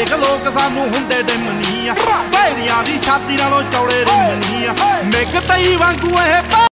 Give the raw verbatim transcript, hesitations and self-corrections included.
देख लोग सानू हुंदे डिमनी आ, भैरियां दी छाती नालों चौड़े रिमनी आ, मिग तई वांगू ए